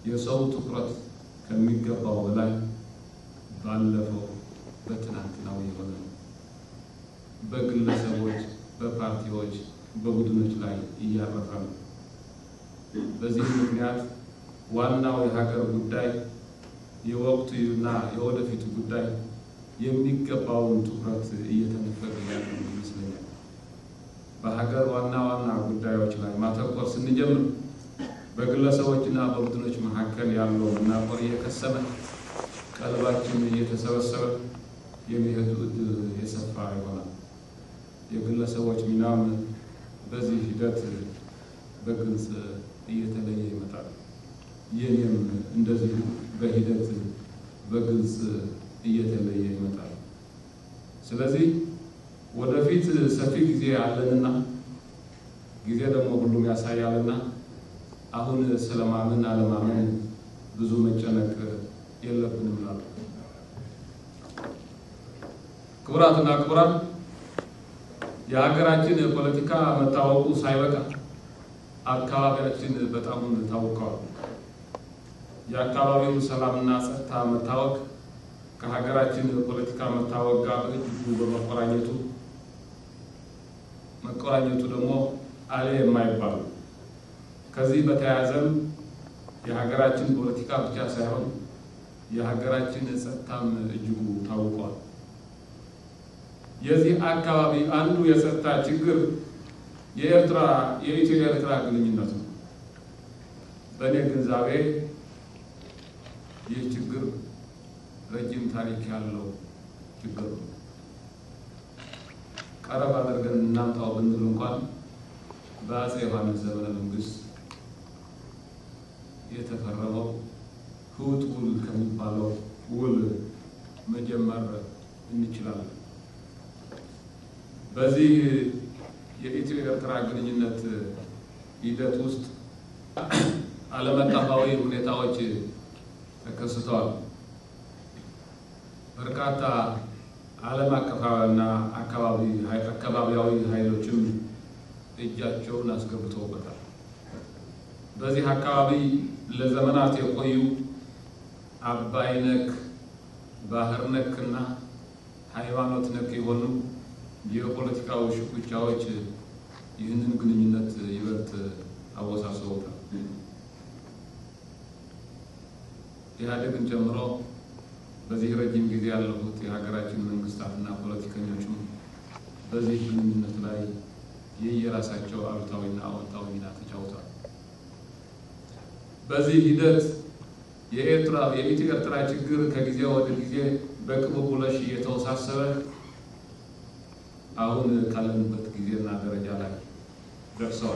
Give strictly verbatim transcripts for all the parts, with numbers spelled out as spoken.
የሰው ትኩረት ከሚገባው በላይ ባለፈው በትናንትናው የሆነ በግለሰቦች በፓርቲዎች በቡድኖች ላይ እያረፈ ነው። በዚህ ምክንያት ዋናው የሀገር ጉዳይ የወቅቱና የወደፊቱ ጉዳይ የሚገባውን ትኩረት እየተነፈገ ያለ ይመስለኛል። በሀገር ዋና ዋና ጉዳዮች ላይ ማተኮር ስንጀምር በግለሰቦችና በቡድኖች መካከል ያለው መናቆር እየከሰመ ቀልባችን እየተሰበሰበ የሚሄዱ ዕድል የሰፋ ይሆናል። የግለሰቦች ሚናም በዚህ ሂደት በግልጽ እየተለየ ይመጣል። የኔም እንደዚህ በሂደት በግልጽ እየተለየ ይመጣል። ስለዚህ ወደፊት ሰፊ ጊዜ አለንና ጊዜ ደግሞ ሁሉም ያሳያልና አሁን ስለማመን አለማመን ብዙ መጨነቅ የለብንም ማለት ነው። ክቡራትና ክቡራን የሀገራችን ፖለቲካ መታወቁ ሳይበቃ አካባቢያችን በጣም ታውቋል። የአካባቢው ሰላምና ጸጥታ መታወቅ ከሀገራችን ፖለቲካ መታወቅ ጋር በእጅጉ በመቆራኘቱ መቆራኘቱ ደግሞ አለ የማይባል ከዚህ በተያያዘም የሀገራችን ፖለቲካ ብቻ ሳይሆን የሀገራችን ጸጥታም እጅጉ ታውቋል። የዚህ አካባቢ አንዱ የጸጥታ ችግር የኤርትራ የኢትዮጵያ ኤርትራ ግንኙነት ነው። በእኔ ግንዛቤ ይህ ችግር ረጅም ታሪክ ያለው ችግር ነው። ቀረብ አድርገን እናምጣው ብንል እንኳን በአፄ ዮሐንስ ዘመነ መንግስት የተፈረመው ህውት ውል ከሚባለው ውል መጀመር እንችላለን። በዚህ የኢትዮ ኤርትራ ግንኙነት ሂደት ውስጥ ዓለም አቀፋዊ ሁኔታዎች ተከስተዋል። በርካታ ዓለም አቀፋዊና አካባቢ አካባቢያዊ ኃይሎችም እጃቸውን አስገብተውበታል። በዚህ አካባቢ ለዘመናት የቆዩ አባይ ነክ ባህር ነክና ሃይማኖት ነክ የሆኑ የፖለቲካዊ ሽኩቻዎች ይህንን ግንኙነት ይበልጥ አወሳስበውታል። ኢህአዴግን ጨምሮ በዚህ ረጅም ጊዜ ያለፉት የሀገራችን መንግስታትና ፖለቲከኞችም በዚህ ግንኙነት ላይ የየራሳቸው አሉታዊና አዎንታዊ ሚና ተጫውተዋል። በዚህ ሂደት የኤርትራ የኢትዮ ኤርትራ ችግር ከጊዜ ወደ ጊዜ በቅብብሎሽ እየተወሳሰበ አሁን ካለንበት ጊዜና ደረጃ ላይ ደርሰዋል።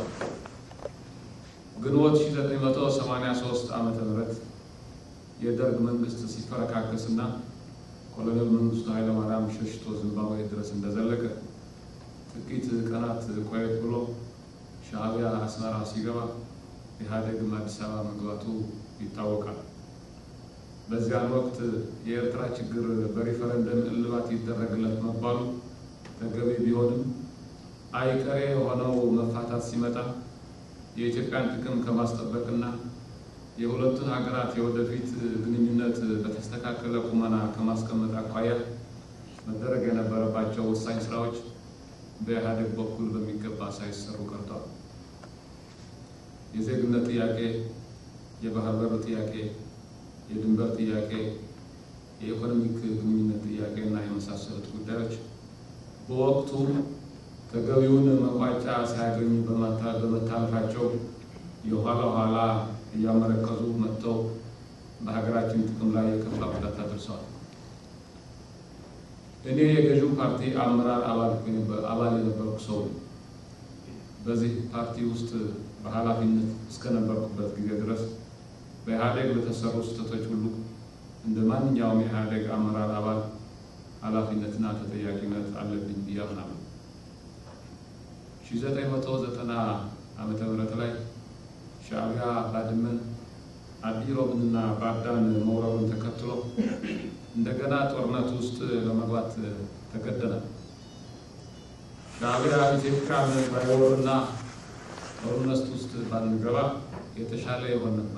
ግንቦት ሺህ ዘጠኝ መቶ ሰማንያ ሶስት ዓመተ ምህረት የደርግ መንግስት ሲፈረካከስና ኮሎኔል መንግስቱ ኃይለ ማርያም ሸሽቶ ዚምባብዌ ድረስ እንደዘለቀ ጥቂት ቀናት ቆየት ብሎ ሻዕቢያ አስመራ ሲገባ ኢህአዴግም አዲስ አበባ መግባቱ ይታወቃል። በዚያን ወቅት የኤርትራ ችግር በሪፈረንደም እልባት ይደረግለት መባሉ ተገቢ ቢሆንም አይቀሬ ሆነው መፋታት ሲመጣ የኢትዮጵያን ጥቅም ከማስጠበቅና የሁለቱን ሀገራት የወደፊት ግንኙነት በተስተካከለ ቁመና ከማስቀመጥ አኳያ መደረግ የነበረባቸው ወሳኝ ስራዎች በኢህአዴግ በኩል በሚገባ ሳይሰሩ ቀርተዋል። የዜግነት ጥያቄ፣ የባህር በር ጥያቄ፣ የድንበር ጥያቄ፣ የኢኮኖሚክ ግንኙነት ጥያቄና የመሳሰሉት ጉዳዮች በወቅቱ ተገቢውን መቋጫ ሳያገኙ በመታለፋቸው የኋላ ኋላ እያመረከዙ መጥተው በሀገራችን ጥቅም ላይ የከፋ ጉዳት አድርሰዋል። እኔ የገዢው ፓርቲ አመራር አባል የነበርኩ ሰው በዚህ ፓርቲ ውስጥ በኃላፊነት እስከነበርኩበት ጊዜ ድረስ በኢህአዴግ ለተሰሩ ስህተቶች ሁሉ እንደ ማንኛውም የኢህአዴግ አመራር አባል ኃላፊነትና ተጠያቂነት አለብኝ ብዬ አምናለሁ። ሺህ ዘጠኝ መቶ ዘጠና ዓመተ ምህረት ላይ ሻዕቢያ ባድመን አዲሮብንና ባርዳን መውረሩን ተከትሎ እንደገና ጦርነት ውስጥ ለመግባት ተገደደ። ሻዕቢያ ኢትዮጵያን ባይወርና ጦርነት ውስጥ ባንገባ የተሻለ ይሆን ነበር።